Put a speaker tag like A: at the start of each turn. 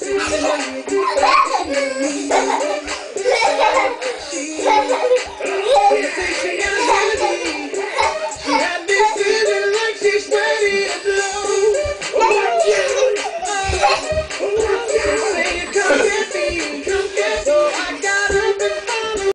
A: She had me feeling like she's ready to